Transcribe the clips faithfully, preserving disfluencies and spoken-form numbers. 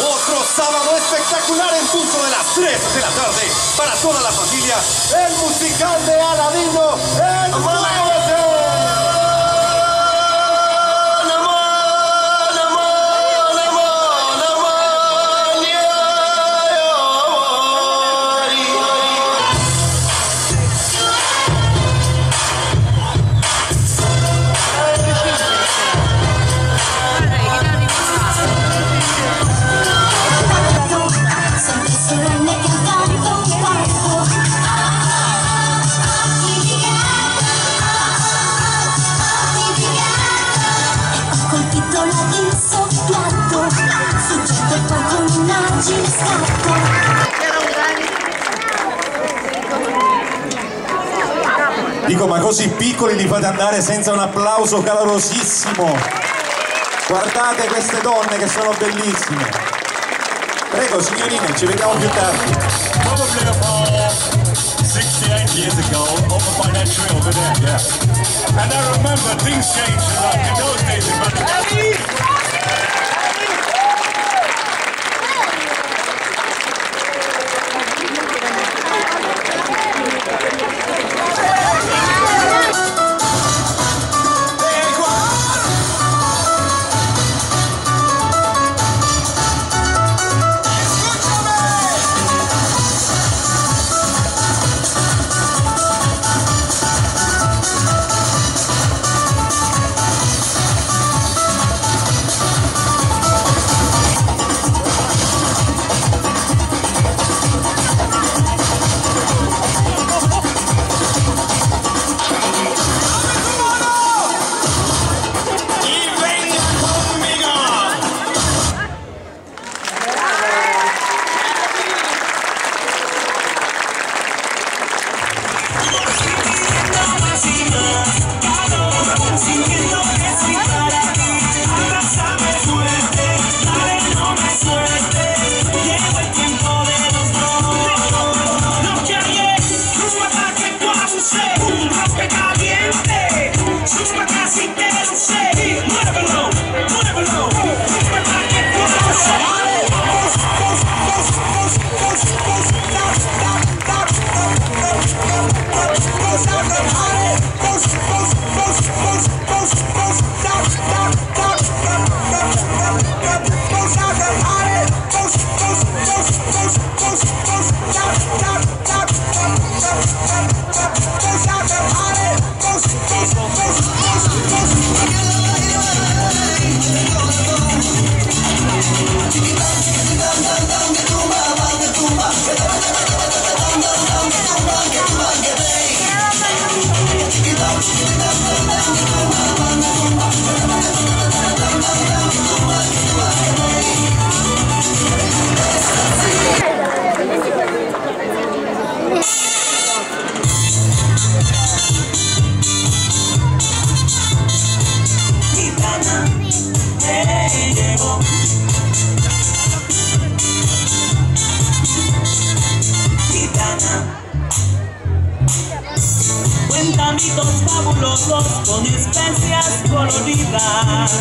Otro sábado espectacular en punto de las tres de la tarde para toda la familia. El musical de Aladino, el Muévete. Dico, ma così piccoli li fate andare senza un applauso calorosissimo? Guardate queste donne che sono bellissime. Prego signorine, ci vediamo più tardi. Probably about sixty-eight years ago, over by that tree over there, yeah. And I remember things changed a lot in those days in Bangladesh. Mitos fabulosos con especias coloridas.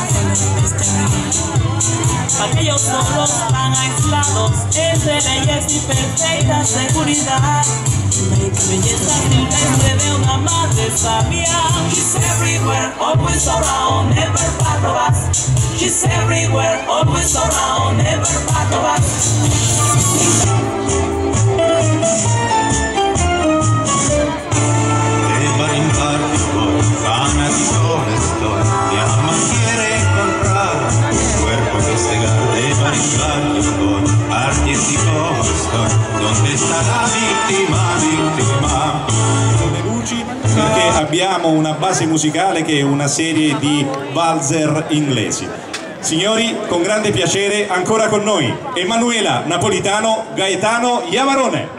Aquellos solos tan aislados entre leyes y perfecta seguridad. Belleza silvestre de una madre sabia. She's everywhere, always around, never back of us. She's everywhere, always around, never back of us. Gana di sole estoy, mi alma quiere encontrar un cuerpo que cegar de mariscal estoy, partecipo estoy, donde sta la vittima, vittima. Le luci, perché abbiamo una base musicale che è una serie di valzer inglesi. Signori, con grande piacere, ancora con noi Emanuela Napolitano Gaetano Iavarone.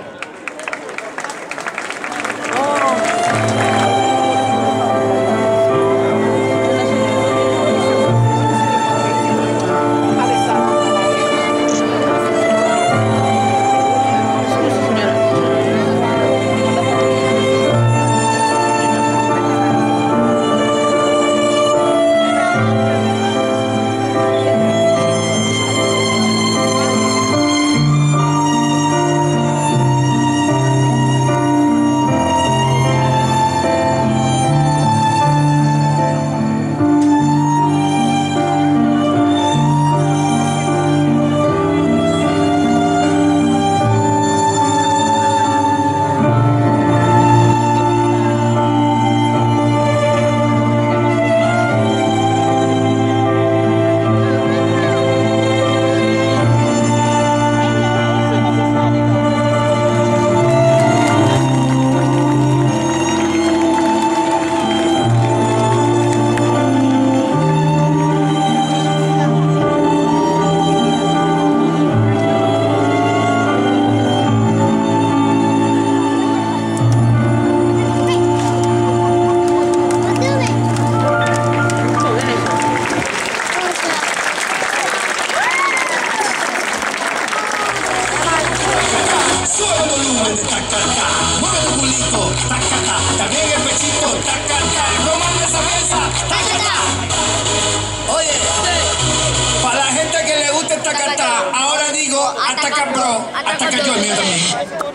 tacata, también el pechito, tacata, romando esa mesa, tacata. Oye, para la gente que le gusta el tacata, ahora digo ataca bro, ataca yo el mío también.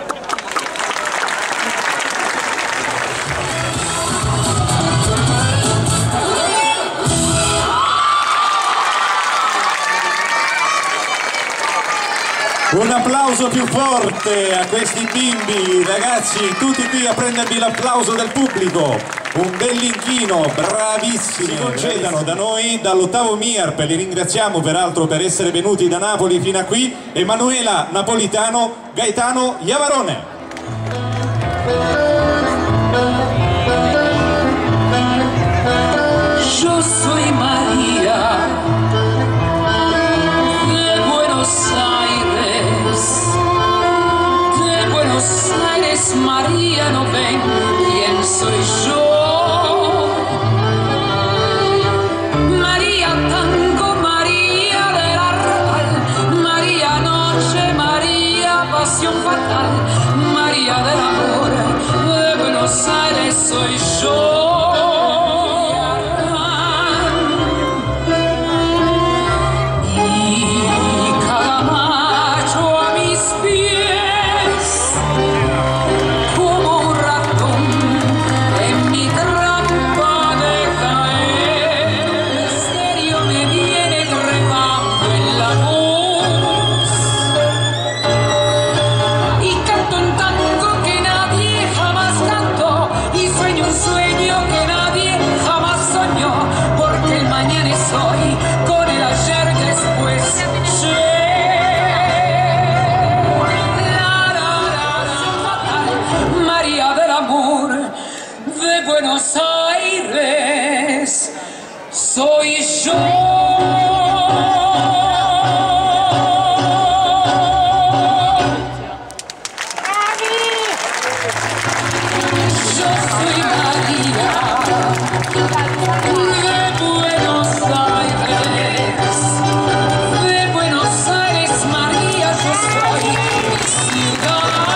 Un applauso più forte a questi bimbi, ragazzi, tutti qui a prendervi l'applauso del pubblico. Un bell'inchino, bravissimi. Si concedano da noi, dall'ottavo MIARP, li ringraziamo peraltro per essere venuti da Napoli fino a qui, Emanuela Napolitano, Gaetano Iavarone. Yo soy María de Buenos Aires, de Buenos Aires, María, no ven quién soy yo. María tango, María del arrabal, María noche, María pasión fatal, María del amor, de Buenos Aires soy yo. Buenos Aires soy yo. Yo soy María de Buenos Aires, de Buenos Aires, María, yo soy mi ciudad.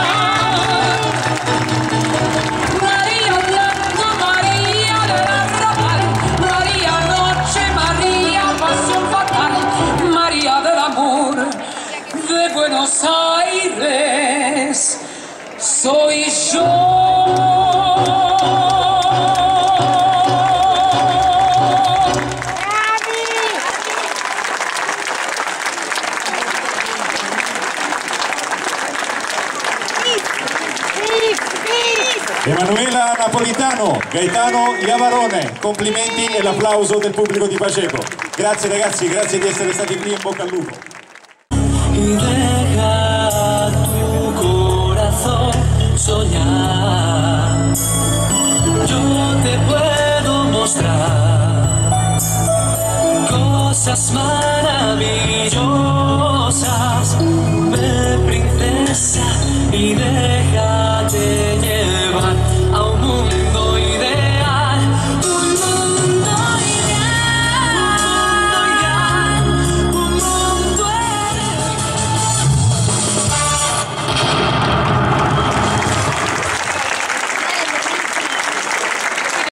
Buenos Aires soy yo. Emanuela Napolitano, Gaetano Iavarone, complimenti e l'applauso del pubblico di Paceco. Grazie ragazzi, grazie di essere stati qui, in bocca al lupo. Y deja tu corazón soñar. Yo te puedo mostrar cosas maravillosas. Ve, princesa, y deja